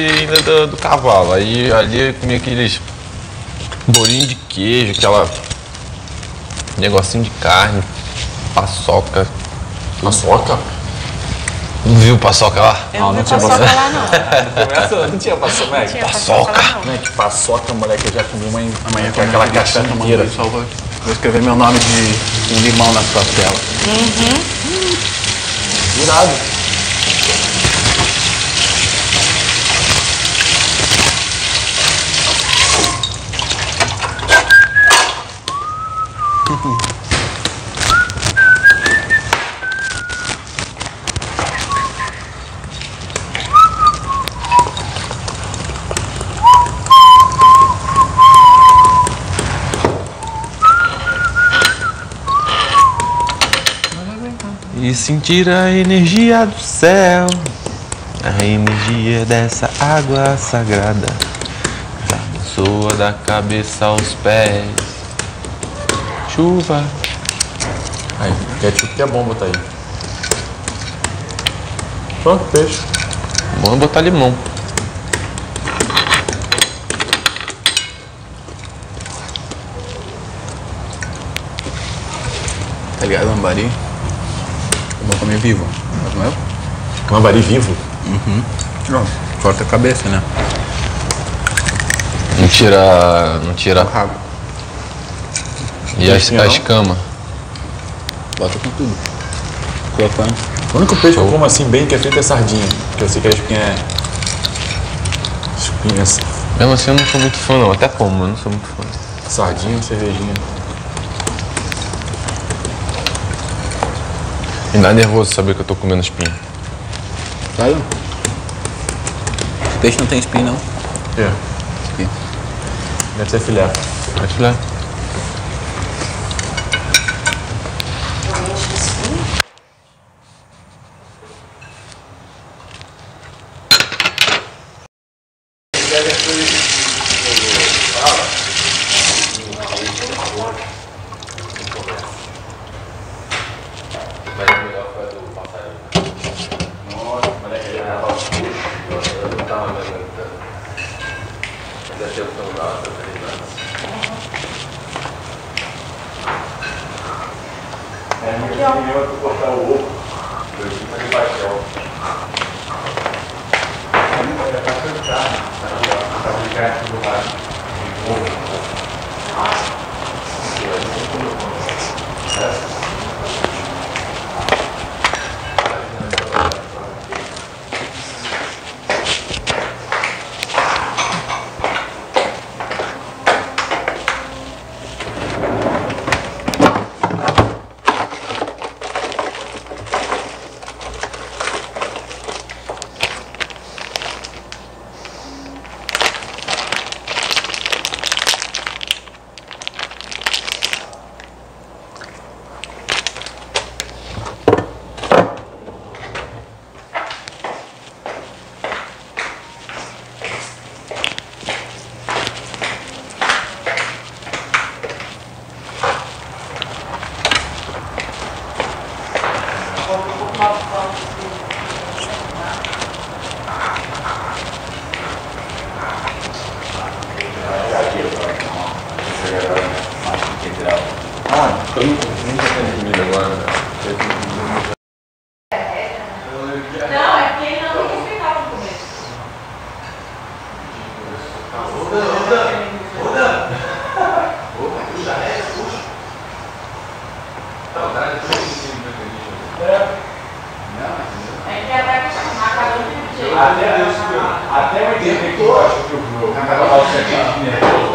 ainda do cavalo. Aí ali eu comi aqueles bolinhos de queijo, aquela negocinho de carne, paçoca. Paçoca? Não viu paçoca lá? Não tinha paçoca lá, não. Não tinha paçoca, moleque. Paçoca. Moleque, paçoca, moleque, eu já comi uma amanhã com aquela caixa inteira. Vou escrever meu nome de um limão na sua tela. Irado. E sentir a energia do céu, a energia dessa água sagrada, soa da cabeça aos pés. Chuva. Aí, ketchup que é bom botar aí. Pronto, peixe. Bom botar limão. Tá ligado, lambari? Eu vou comer vivo. Mas não é? Lambari vivo? Não, corta a cabeça, né? Não tira. O rabo. E a escama. Bota com tudo. Crocante. O único peixe que eu como assim bem que é feito é sardinha. Porque eu sei que a espinha é... Espinhas. Mesmo assim eu não sou muito fã não, até como, mas não sou muito fã. Sardinha, cervejinha. Me dá nervoso saber que eu tô comendo espinha. Claro. Peixe não tem espinha, não. É. Espinha. Deve ser filé. É filé. Até eu entender que eu acho que o carnaval sempre é nervoso.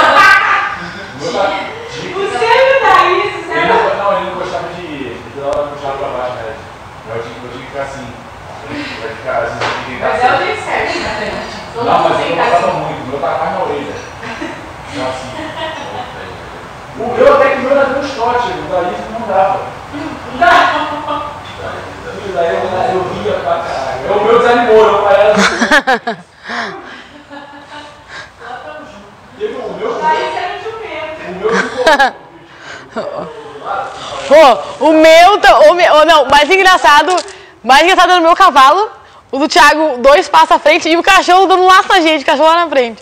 O Sérgio tá isso, né? Ele não gostava de puxar pra baixo, né? Eu tinha que ficar assim. Vai ficar assim, mas é o jeito certo, né? Não, mas eu gostava muito. O meu tá mais na orelha. Então assim. O meu até que o meu era um shot, o da Liz não dava. Não! Daí eu ria pra caralho. O meu desanimou, eu parece. O meu ficou. Pô, o meu, não, mais engraçado no meu cavalo, O do Thiago, 2 passos à frente e o cachorro dando um laço na gente, o cachorro lá na frente.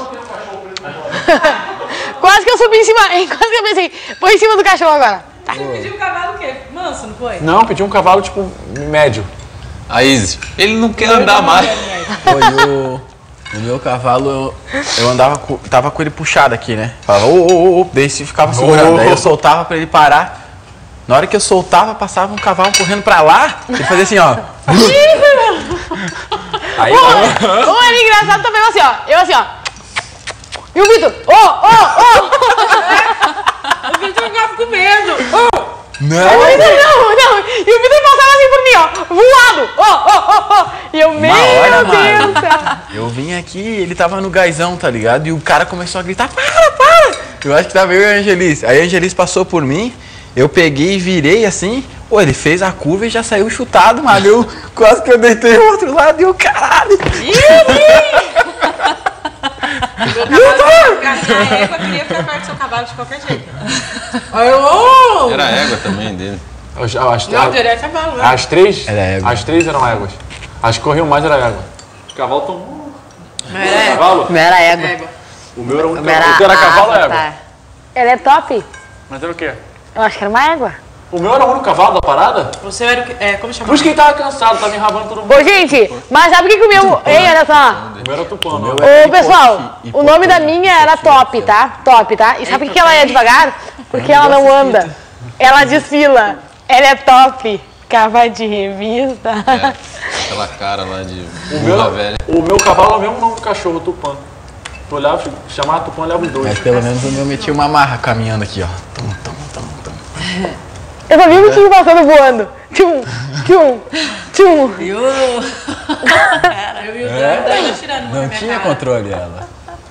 Quase que eu subi em cima, quase que eu pensei, põe em cima do cachorro agora. Tá. Você pediu um cavalo o quê? Manso, não foi? Não, pedi um cavalo, tipo, médio. A Izzy, ele não quer andar mais. Foi o meu cavalo, eu andava, tava com ele puxado aqui, né? Falava, daí se ficava segurando, daí eu soltava pra ele parar. Na hora que eu soltava, passava um cavalo correndo pra lá, ele fazia assim, ó. Aí, Ô, era engraçado também, assim, ó. Eu assim, ó. E o Vitor, O Vitor ficava com medo. Não. E o Vitor passava assim por mim, ó, voado. E eu, meu Deus do céu. Eu vim aqui, ele tava no gaizão, tá ligado? E o cara começou a gritar, para! Eu acho que tava eu e a Angelice. Aí a Angelice passou por mim, eu peguei e virei assim, pô, ele fez a curva e já saiu chutado, mano. Eu quase que eu deitei o outro lado e eu, caralho! A égua queria ficar perto do seu cavalo de qualquer jeito. Era a égua também dele. Não, direto é cavalo, né? As três? Era égua. As três eram éguas. As que corriam mais era égua. O cavalo tomou. Cavalo? O meu era égua. O meu era um O meu era cavalo. O teu era cavalo ou égua? Avatar. Ela é top? Mas era o quê? Eu acho que era uma égua. O meu era o único cavalo da parada? Você era o que? Como chama? Por isso que ele tava cansado, tava enrabando todo mundo. Ô, gente, mas sabe o que o meu... Ei, olha só. O meu era tupã. Ô, pessoal, o nome da minha era Top, tá? Top, tá? E sabe por que ela é devagar? Porque ela não anda. Ela desfila. Ela é top. Cava de revista. Aquela cara lá de O burra velha. meu cavalo é o mesmo nome do cachorro, Tupã. Tu olhava, chamava Tupã, olhava os dois. Mas pelo menos o meu metia uma marra caminhando aqui, ó. Eu só vi o bichinho passando voando. Tchum, tchum, tchum. Eu vi o Dan tirando uma Não minha tinha cara. controle ela.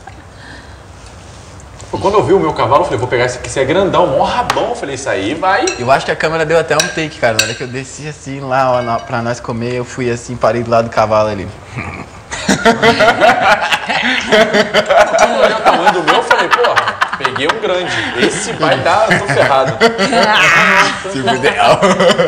Pô, quando eu vi o meu cavalo, eu falei, vou pegar esse aqui, esse é grandão, mó rabão. Eu falei, isso aí vai. Eu acho que a câmera deu até um take, cara. Na hora que eu desci assim lá, ó, pra nós comer, eu fui assim, parei do lado do cavalo ali. Quando eu olhei o tamanho do meu, eu falei, porra, peguei um grande. Esse vai dar, eu tô ferrado. Se fudeu.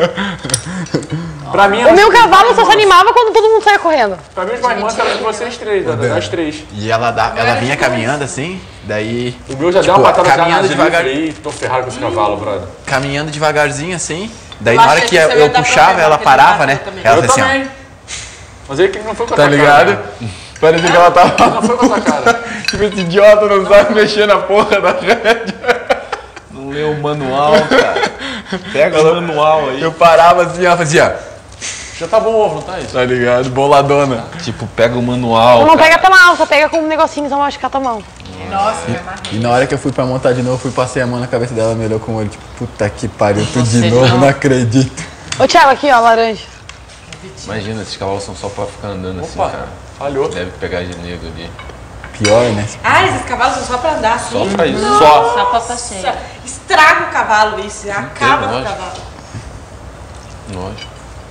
Pra mim, O meu cavalo só se animava quando todo mundo saia correndo. Pra mim, os mais mansos eram de vocês três, das três. E ela vinha caminhando assim, daí... O meu já deu Tipo, uma patada caminhando devagar. Eu falei, tô ferrado com esse cavalo, brother. Caminhando devagarzinho assim, daí Eu na hora achei que que você ia eu dar puxava, problema, ela porque ele parava, bateu né? também. Ela Eu fazia assim, ó. também. Mas ele que não foi com a Tá tua ligado? cara. Parecia que ela tava... Não foi com a tua cara. Tipo, esse idiota não sabe mexer na porra da rédea. Não leu o manual, cara. Pega o manual aí. Eu parava assim, ela fazia... Já tá bom o ovo, não tá isso? Tá ligado? Boladona. Tipo, pega o manual. Não cara. pega tua mão, só pega com um negocinho, só machucar tua mão. Nossa, me amarrei. E na hora que eu fui pra montar de novo, fui passei a mão na cabeça dela, me olhou com o olho, tipo, puta que pariu, tudo Você de de novo, novo. não acredito. Ô, Thiago, aqui, ó, laranja. Imagina, esses cavalos são só pra ficar andando assim, Opa, cara. falhou. Deve pegar de nego ali. Pior, né? Ah, esses cavalos são só pra andar assim? Só pra isso. Só. Só pra passeio. Estraga o cavalo isso, acaba com o lógico. cavalo. Lógico.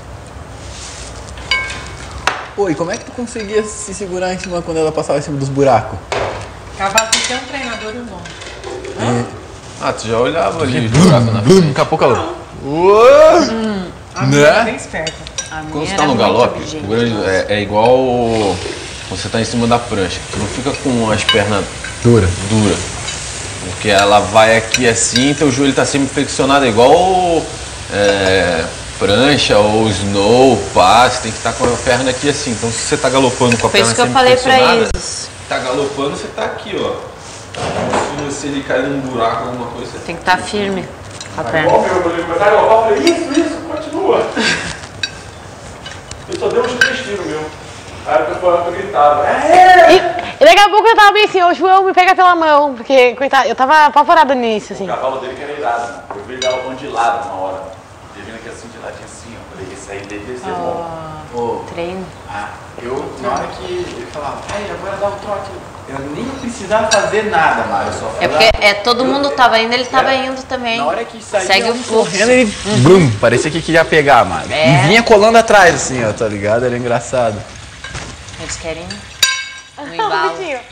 Pô, e como é que tu conseguia se segurar em cima quando ela passava em cima dos buracos? Cavalo tem que ter um treinador e um dono. Ah, tu já olhava ali o buraco na frente. Daqui a pouco ela... A minha é Né? bem esperta. Quando você tá no galope, o grande é igual quando você tá em cima da prancha. Tu não fica com as pernas Dura. duras. Porque ela vai aqui assim, teu joelho tá sempre flexionado, é igual prancha ou snow, passe, tem que estar com a perna aqui assim. Então se você tá galopando com a Foi perna isso que eu sempre falei pra flexionada, eles. tá galopando, você tá aqui, ó. Se ele cair num buraco, alguma coisa, você Tem que estar firme com a perna. Igual meu, quando ele começar a galopar, eu falei, isso, continua. Eu só dei uns 3 tiros, meu. Aí eu gritava, E daqui a pouco eu tava bem assim, ô João, me pega pela mão, porque, coitado, eu tava apavorada no início, assim. O cavalo dele que era irado, mano. Eu vi ele galopando de lado uma hora. Ele vindo aqui assim, de ladinho assim, ó. Falei, esse aí deve ser bom. Pô, Treino. eu, na hora que ele falava, ai, agora dá o trote, eu nem precisava fazer nada, Mário, eu só É porque todo mundo tava indo, ele tava indo também. Na hora que saía, Segue o fluxo. correndo, ele... Blum, parecia que queria pegar, Mário. É. E vinha colando atrás, assim, ó, tá ligado? Era engraçado. Eles querem no embalo. Bonitinho.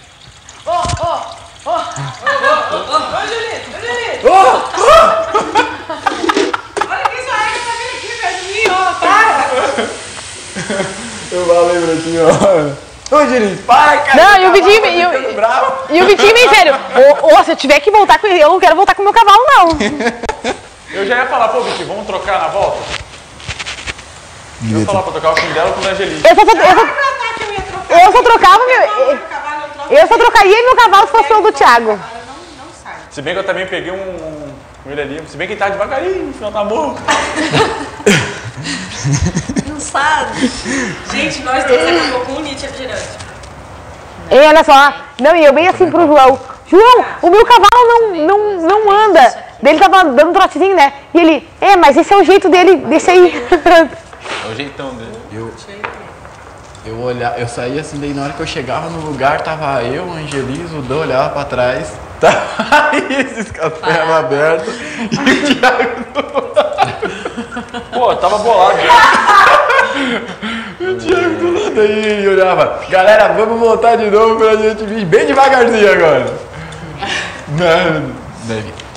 Olha que isso aí, tá vindo aqui perto de mim, ó, para! Eu falei pra ti, ó. Ô, Angelis, para, cara. Não, e o Vitinho, Bravo. e o Vitinho bem sério. Ô, se eu tiver que voltar com ele, eu não quero voltar com o meu cavalo, não. Eu já ia falar, pô, Vicky, vamos trocar na volta? Eu ia falar pra trocar o fim dela com o da Angelique. Eu só trocava eu só trocaria meu cavalo se fosse o do Thiago. Não sai. Se bem que eu também peguei um ele ali, se bem que ele tá devagarinho, no final tá morro. Não sabe. Gente, nós dois acabou com um litro de refrigerante. E olha só, não, e eu bem assim pro João. João, o meu cavalo não anda. Daí ele tava dando um trotezinho, né? E ele, mas esse é o jeito dele, deixa aí. É o jeitão dele. Eu saía assim, daí na hora que eu chegava no lugar, tava eu, o Angelis, o Dan olhava pra trás, tava esses com as pernas abertas e o Thiago do lado. Pô, eu tava bolado já. O Thiago do lado aí e olhava, galera, vamos voltar de novo pra gente vir bem devagarzinho agora. Não,